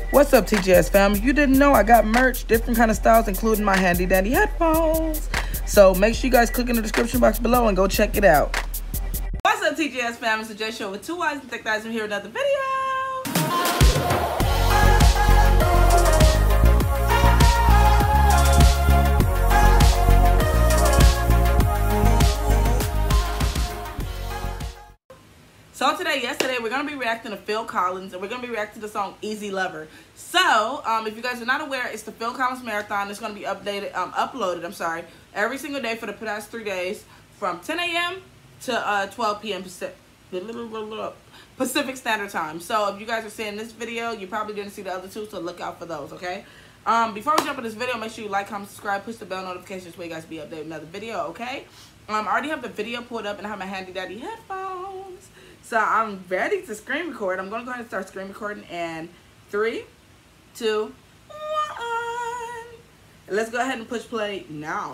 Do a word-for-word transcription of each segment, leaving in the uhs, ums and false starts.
What's up, T G S fam? You didn't know I got merch, different kind of styles, including my handy dandy headphones. So make sure you guys click in the description box below and go check it out. What's up, T G S fam? It's the J Show with two eyes and thick thighs. I'm here with another video. So today, yesterday, we're going to be reacting to Phil Collins, and we're going to be reacting to the song Easy Lover. So, um, if you guys are not aware, it's the Phil Collins Marathon. It's going to be updated, um, uploaded, I'm sorry, every single day for the past three days from ten A M to uh, twelve P M Pacific, Pacific Standard Time. So, if you guys are seeing this video, you probably didn't see the other two, so look out for those, okay? Um, before we jump in this video, make sure you like, comment, subscribe, push the bell notifications so you guys be updated with another video, okay? Um, I already have the video pulled up, and I have my handy dandy headphones. So I'm ready to screen record. I'm going to go ahead and start screen recording in three, two, one. Let's go ahead and push play now.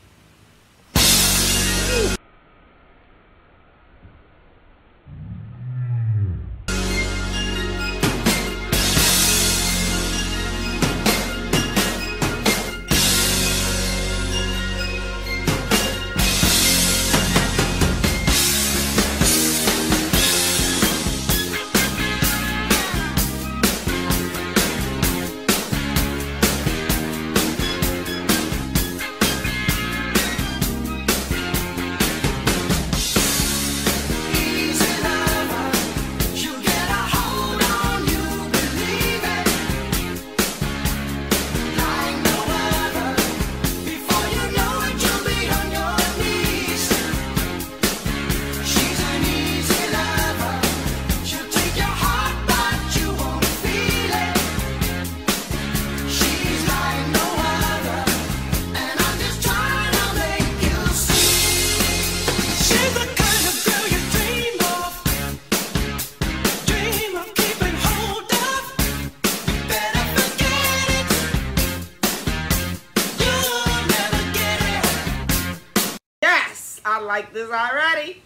I like this already.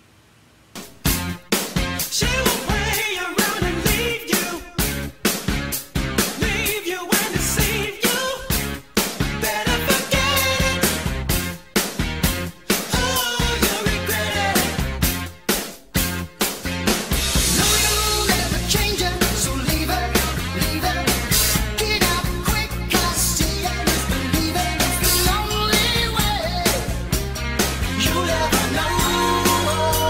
She will play around and leave you, leave you and deceive you. Better forget it. Oh, you'll regret it. No, you'll never change her, so leave her, leave her. Get out quick, 'cause see and disbelieve it. It's the only way. You'll never know.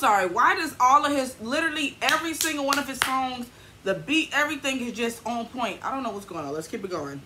sorry. Why does all of his, literally every single one of his songs, the beat, everything is just on point? I don't know what's going on. Let's keep it going.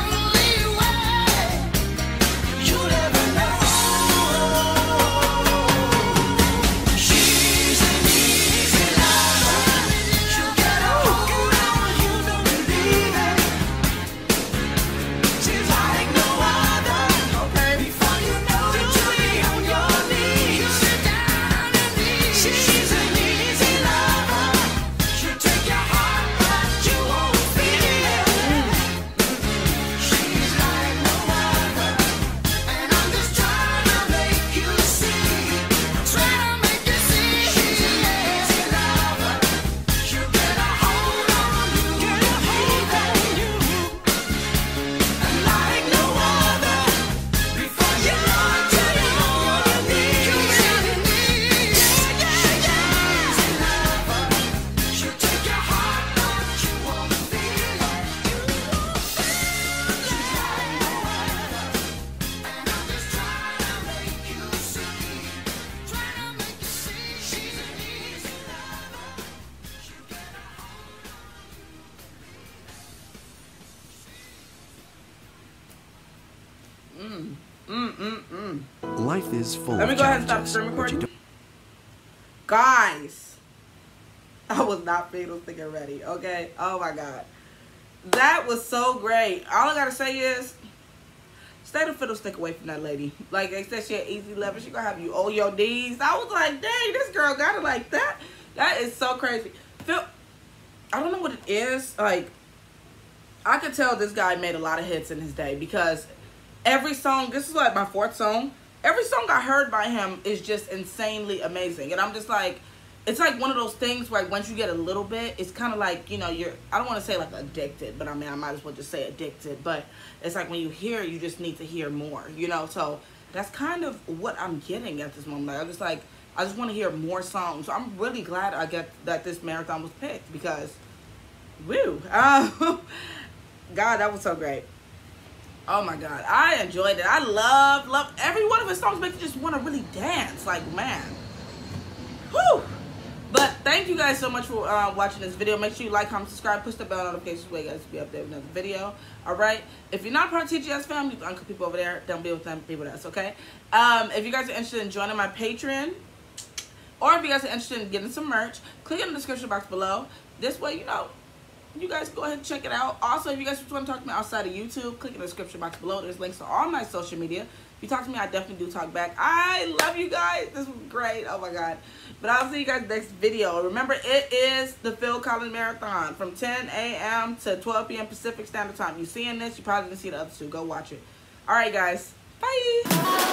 Mm, mm, mm, mm. Life is full Let me of go ahead and stop challenges, screen but you recording. Guys, I was not fiddle sticking ready, okay? Oh my God. That was so great. All I gotta say is, stay the fiddle stick away from that lady. Like they said, she had easy level. She gonna have you on your knees. I was like, dang, this girl got it like that. That is so crazy. Phil, I don't know what it is. Like, I could tell this guy made a lot of hits in his day because every song, this is like my fourth song, every song I heard by him is just insanely amazing. And I'm just like, it's like one of those things where once you get a little bit, it's kind of like, you know, you're, I don't want to say like addicted, but I mean, I might as well just say addicted. But it's like when you hear, you just need to hear more, you know? So that's kind of what I'm getting at this moment. Like, I'm just like, I just want to hear more songs. So I'm really glad I get that this marathon was picked because, woo. Um, God, that was so great. Oh my God, I enjoyed it. I love, love every one of his songs makes you just want to really dance. Like, man. Whew. But thank you guys so much for uh, watching this video. Make sure you like, comment, subscribe, push the bell notifications so you guys will be updated with another video. All right. If you're not part of T G S family, the uncle people over there, don't be with them, be with us, okay? Um, if you guys are interested in joining my Patreon, or if you guys are interested in getting some merch, click in the description box below. This way, you know, you guys go ahead and check it out. Also, if you guys want to talk to me outside of YouTube, click in the description box below. There's links to all my social media. If you talk to me, I definitely do talk back. I love you guys. This was great. Oh my God. But I'll see you guys next video. Remember, it is the Phil Collins Marathon from ten A M to twelve P M Pacific Standard Time. You seeing this? You probably didn't see the other two. Go watch it. All right, guys. Bye.